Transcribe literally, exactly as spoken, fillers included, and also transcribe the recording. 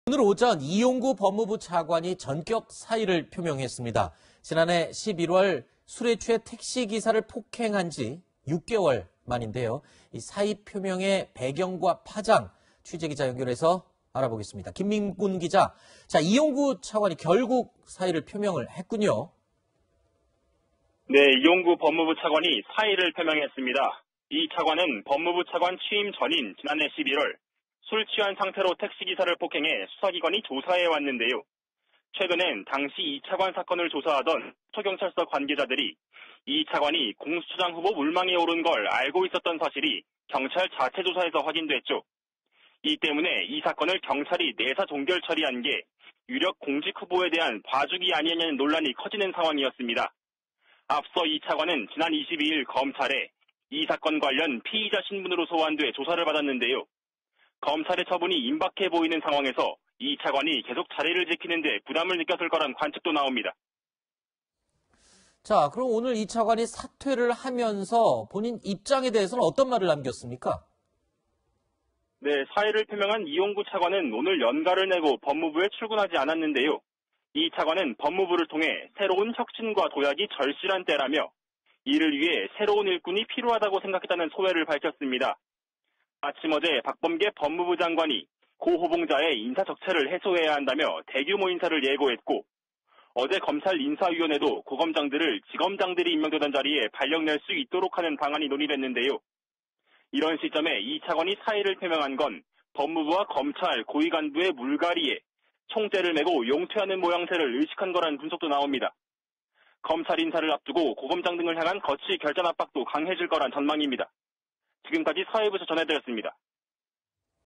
오늘 오전 이용구 법무부 차관이 전격 사의를 표명했습니다. 지난해 십일월 술에 취해 택시기사를 폭행한 지 육 개월 만인데요. 이 사의 표명의 배경과 파장, 취재기자 연결해서 알아보겠습니다. 김민군 기자, 자 이용구 차관이 결국 사의를 표명을 했군요. 네, 이용구 법무부 차관이 사의를 표명했습니다. 이 차관은 법무부 차관 취임 전인 지난해 십일월 술 취한 상태로 택시기사를 폭행해 수사기관이 조사해 왔는데요. 최근엔 당시 이 차관 사건을 조사하던 서경찰서 관계자들이 이 차관이 공수처장 후보 물망에 오른 걸 알고 있었던 사실이 경찰 자체 조사에서 확인됐죠. 이 때문에 이 사건을 경찰이 내사 종결 처리한 게 유력 공직 후보에 대한 봐주기 아니냐는 논란이 커지는 상황이었습니다. 앞서 이 차관은 지난 이십이일 검찰에 이 사건 관련 피의자 신분으로 소환돼 조사를 받았는데요. 검찰의 처분이 임박해 보이는 상황에서 이 차관이 계속 자리를 지키는 데 부담을 느꼈을 거란 관측도 나옵니다. 자, 그럼 오늘 이 차관이 사퇴를 하면서 본인 입장에 대해서는 어떤 말을 남겼습니까? 네, 사의를 표명한 이용구 차관은 오늘 연가를 내고 법무부에 출근하지 않았는데요. 이 차관은 법무부를 통해 새로운 혁신과 도약이 절실한 때라며 이를 위해 새로운 일꾼이 필요하다고 생각했다는 소회를 밝혔습니다. 아침 어제 박범계 법무부 장관이 고 후보자의 인사적체를 해소해야 한다며 대규모 인사를 예고했고, 어제 검찰 인사위원회도 고검장들을 지검장들이 임명되던 자리에 발령낼 수 있도록 하는 방안이 논의됐는데요. 이런 시점에 이 차관이 사의를 표명한 건 법무부와 검찰 고위 간부의 물갈이에 총대를 메고 용퇴하는 모양새를 의식한 거란 분석도 나옵니다. 검찰 인사를 앞두고 고검장 등을 향한 거치 결단 압박도 강해질 거란 전망입니다. 지금까지 사회부에서 전해드렸습니다.